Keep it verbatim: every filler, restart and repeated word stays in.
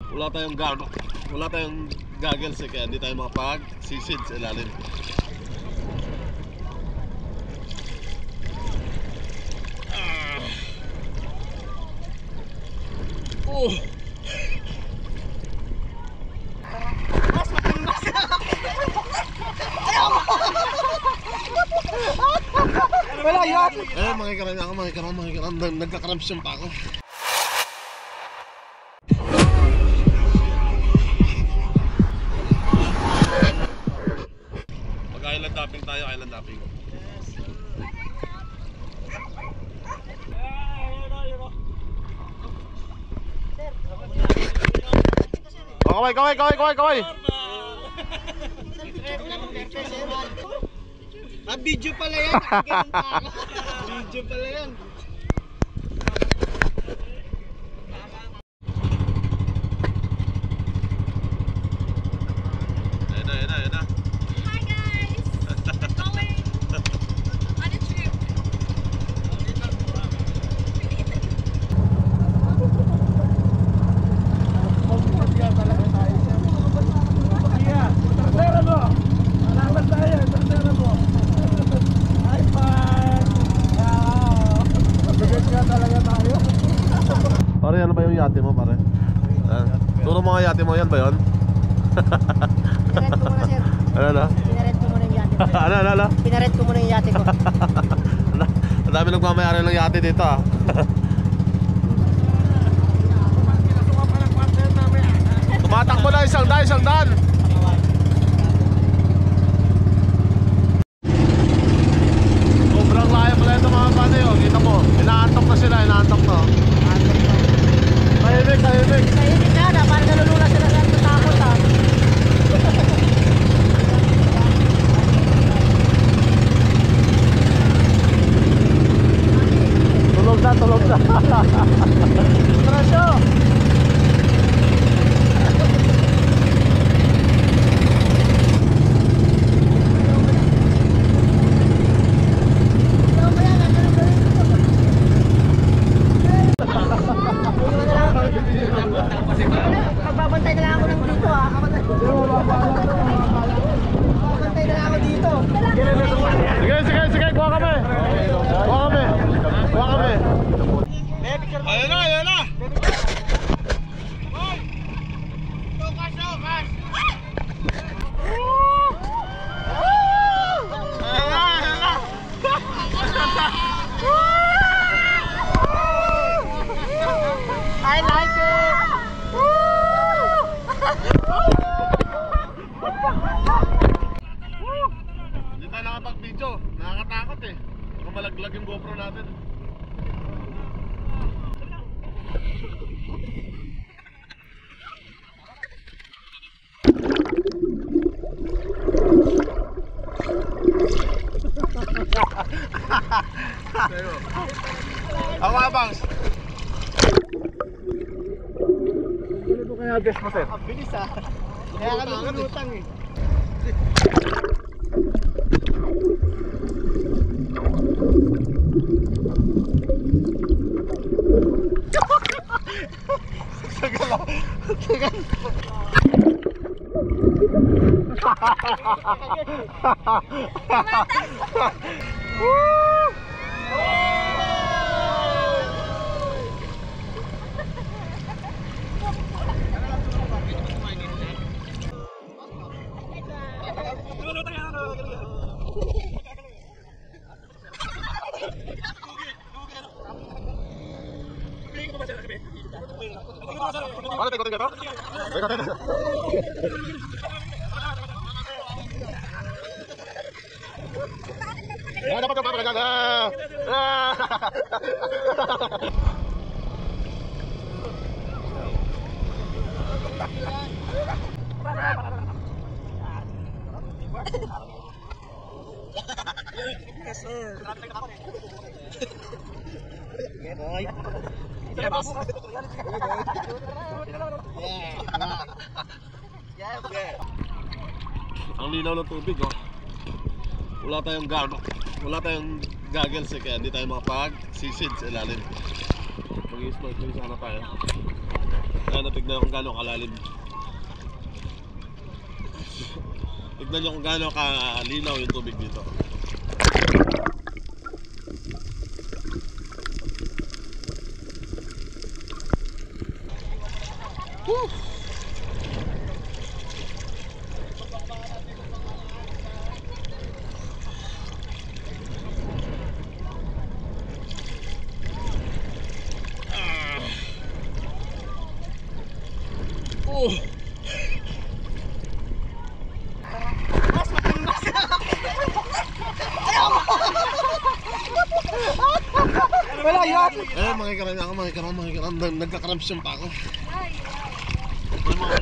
wala tayong gag wala tayong goggles eh, kaya hindi tayo makapag-sisid sa ilalim. Ah. Oh. Wala yun! Eh, makikaram ako, makikaram, makikaram. Nagkakaramsyon pa ako. Mag-island hopping tayo, island hopping. Oh, kaway, kaway, kaway, kaway, kaway! Ah, video pala yan. Video pala yan. Ayan na, ayan na, ayan na. Hi guys! We're going on a trip. Pare, ano ba yung yate mo, pare? Ah, turo mo nga yate mo, yan ba yun? Pinaret ko muna, sir. Ano, ano? Pinaret ko muna yung yate ko. Ano, ano, ano? Pinaret ko muna yung yate ko. Ang dami nagmamayari ng yate dito, ah. Tumatakbo na isang daan, isang daan. Sobrang layo pala ito mga pare, oh. Kita mo, inaantok na sila, inaantok na. Tahimik, tahimik. Tahimik na na, parang nalulula sila sa takot, ha. Tulog na, tulog na. Trasyo! Magbabantay na lang ako ng dito, ha. Magbabantay na lang ako dito. Sige, sige, sige, kuha kami. Kuha kami. Kuha kami. Ayan na, ayan na. Tukas, tukas! I like it! Hindi tayo nakapag-video. Nakakatakot eh. Kung malaglag yung GoPro natin. Ako abangs. Ano po kaya best mo, sir? Ang bilis, ha. Kaya ka nagulutang, eh. Tagal. Tagal. Ano tayo ko to? Teka, teka. Ya dapat dapat dapat. Ah. Yes, sir. Yeah, boss. Ang linaw ng tubig, oh. Wala tayong gag wala tayong goggles eh, kaya hindi tayo makapag-sisid sa ilalim. Mag-i-snorkeling sana tayo. Gaano, tignan kung gaano kalalim. Tignan nyo kung gaano kalinaw yung tubig dito. Woo! Oh! Wala yun. Eh, makikaram ako, makikaram, makikaram. Nagkakaramsyon pa ako. Ay, mga